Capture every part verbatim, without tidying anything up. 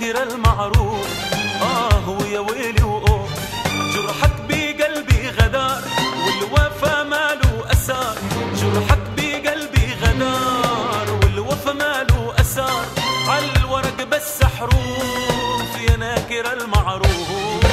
ناكر المعروف. آه ويا ويلي وأوه، جرحك بقلبي غدار والوفا ماله أسار. جرحك بقلبي غدار والوفا ماله أسار. عالورق بس حروف يا ناكر المعروف.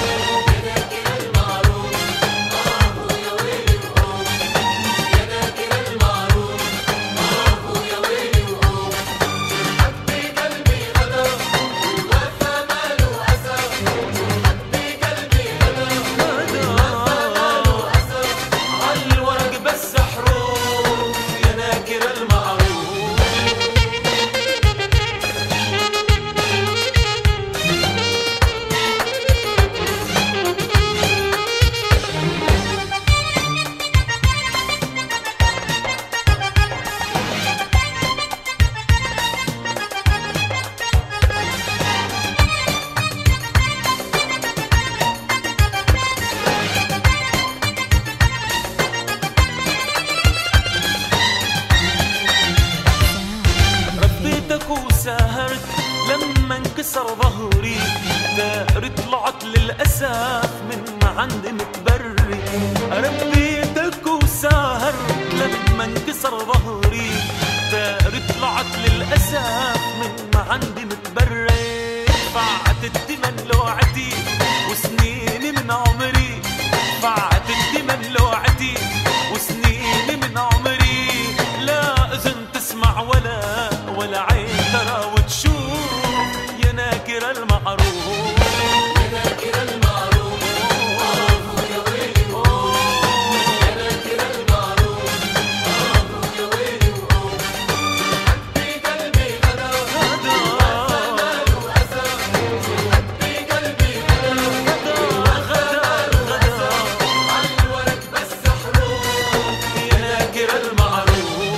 وسهرت لما انكسر ظهري، داري طلعت للأسف من عندي متبري. ربيتك وسهرت لما انكسر ظهري، داري طلعت للأسف من عندي متبري. فعت الدمن لوعتي وسنيني من عمري، فعت الدمن لوعتي وسنيني من عمري. لا أذن تسمع ولا ولا عين ترى وتشوف يا ناكر المعروف. يا ناكر المعروف آه يا ويلي وأوه. يا ناكر المعروف آه يا ويلي وأوه. جرحك بقلبي غدار والوفا ماله أسار. جرحك بقلبي غدار غدار غدار. عالورق بس حروف يا ناكر المعروف.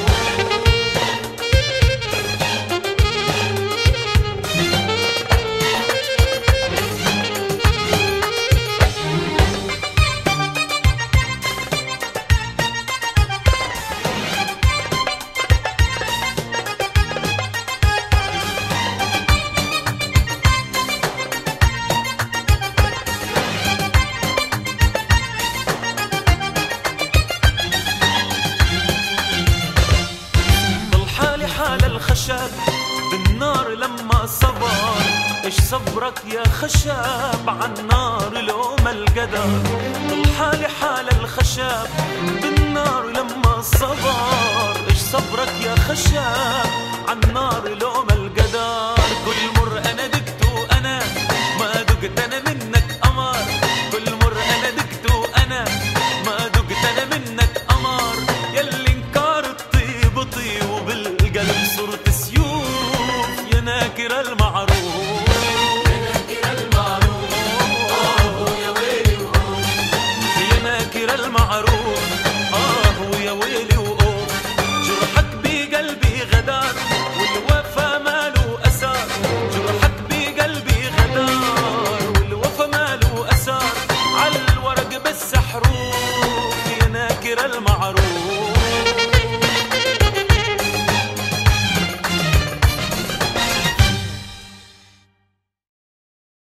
حال الخشب بالنار لما صبر. ايش صبرك يا خشب عالنار لو ما القدر. ضل حالي حال الخشب بالنار لما صبر. ايش صبرك يا خشب عالنار لو ما القدر. كل مر انا دقت وانا ما دقت انا منك قمر. كل مر انا دقت وانا ما دقت انا منك قمر. يلي انكار الطيب طيب وبالقلب صرت سيوف يا ناكر المعروف. يا ناكر المعروف آه يا ويلي وأوه. يا ناكر المعروف